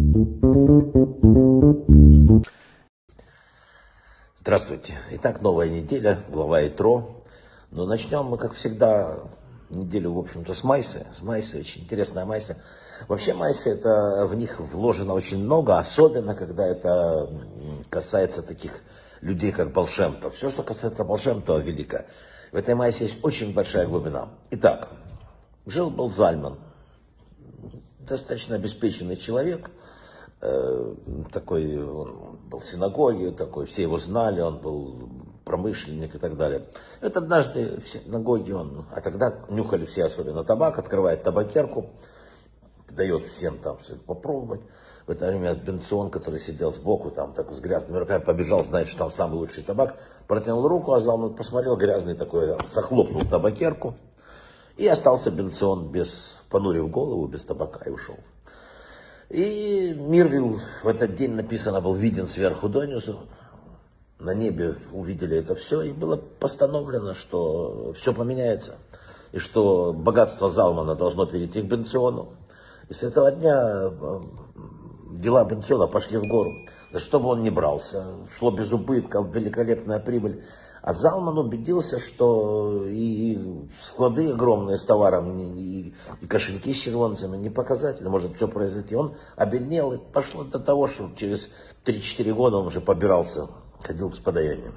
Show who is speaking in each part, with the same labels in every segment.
Speaker 1: Здравствуйте. Итак, новая неделя, глава Итро. Но начнем мы, как всегда, неделю, в общем-то, с майсы. С майсы, очень интересная майса. Вообще майсы, это в них вложено очень много, особенно когда это касается таких людей, как Баал Шем Тов. Все, что касается Баал Шем Това, велико. В этой майсе есть очень большая глубина. Итак, жил-был Зальман, достаточно обеспеченный человек, такой, он был в синагоге, такой, все его знали, он был промышленник и так далее. Это однажды в синагоге он, а тогда нюхали все особенно табак, открывает табакерку, дает всем там все попробовать. В это время Бенцион, который сидел сбоку, там так с грязными руками, побежал, знает, что там самый лучший табак, протянул руку, а Залман посмотрел, грязный такой, захлопнул табакерку, и остался Бенцион, понурив голову, без табака, и ушел. И Мирвил в этот день, написано, был виден сверху донизу. На небе увидели это все, и было постановлено, что все поменяется, и что богатство Залмана должно перейти к Бенциону. И с этого дня дела Бенциона пошли в гору. За что бы он ни брался, шло без убытков, великолепная прибыль. А Залман убедился, что и склады огромные с товаром, и кошельки с червонцами не показатели, может все произойти. Он обеднел, и пошло до того, что через 3-4 года он уже побирался, ходил с подаянием.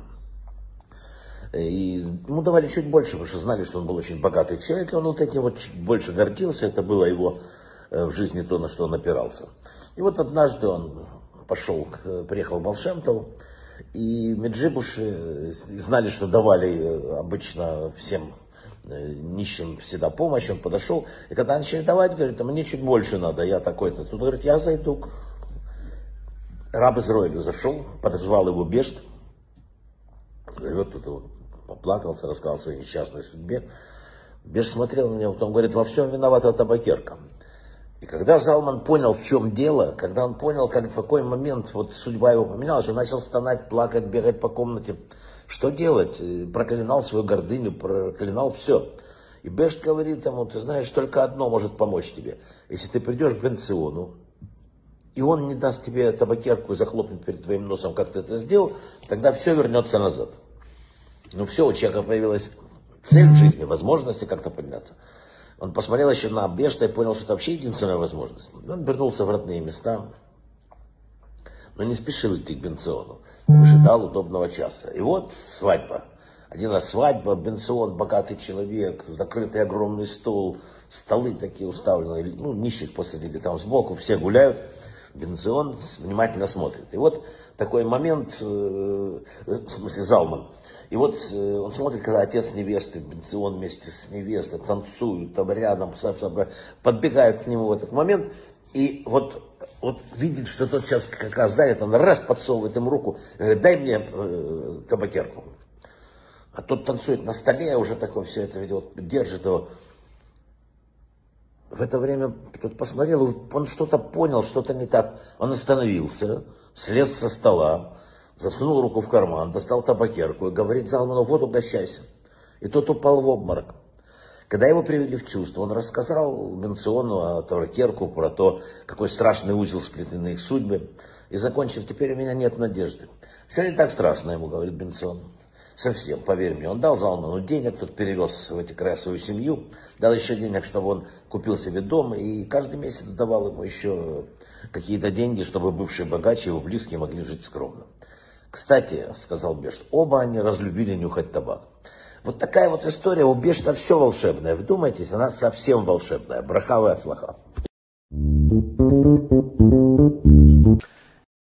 Speaker 1: И ему давали чуть больше, потому что знали, что он был очень богатый человек, и он вот этим вот чуть больше гордился, это было его в жизни то, на что он опирался. И вот однажды он приехал в Баал Шем Тов, и меджибуши знали, что давали обычно всем нищим всегда помощь. Он подошел, и когда начали давать, говорит, мне чуть больше надо, я такой-то. Тут говорит, я зайду к раб Израилю. Зашел, подозвал его Бешт, вот тут вот поплакался, рассказал о своей несчастной судьбе. Бешт смотрел на него, потом говорит, во всем виновата табакерка. И когда Залман понял, в чем дело, когда он понял, в какой момент вот судьба его поменялась, он начал стонать, плакать, бегать по комнате. Что делать? Проклинал свою гордыню, проклинал все. И Бешт говорит ему, ты знаешь, только одно может помочь тебе. Если ты придешь к Бенциону, и он не даст тебе табакерку и захлопнет перед твоим носом, как ты это сделал, тогда все вернется назад. Ну все, у человека появилась цель в жизни, возможности как-то подняться. Он посмотрел еще на Бешта и понял, что это вообще единственная возможность. Он вернулся в родные места, но не спешил идти к Бенциону, выжидал удобного часа. И вот свадьба. Один раз свадьба, Бенцион, богатый человек, закрытый огромный стол, столы такие уставленные, нищих посадили там сбоку, все гуляют. Бенцион внимательно смотрит. И вот такой момент, в смысле Залман. И вот он смотрит, когда отец невесты, Бенцион вместе с невестой танцуют, там рядом, подбегает к нему в этот момент, и вот видит, что тот сейчас как раз занят, он раз подсовывает ему руку, говорит, дай мне табакерку. А тот танцует на столе, уже такое все это ведет, держит его. В это время тот посмотрел, он что-то понял, что-то не так. Он остановился, слез со стола, засунул руку в карман, достал табакерку и говорит Залману, вот угощайся. И тот упал в обморок. Когда его привели в чувство, он рассказал Бенциону табакерку про то, какой страшный узел сплетены их судьбы. И закончил, теперь у меня нет надежды. Все не так страшно, ему говорит Бенцион. Совсем, поверь мне. Он дал Залману денег, тот перевез в эти края свою семью, дал еще денег, чтобы он купил себе дом, и каждый месяц давал ему еще какие-то деньги, чтобы бывшие богачи, его близкие могли жить скромно. Кстати, сказал Бешт, оба они разлюбили нюхать табак. Вот такая вот история, у Бешта все волшебное. Вдумайтесь, она совсем волшебная. Браха ве ацлаха.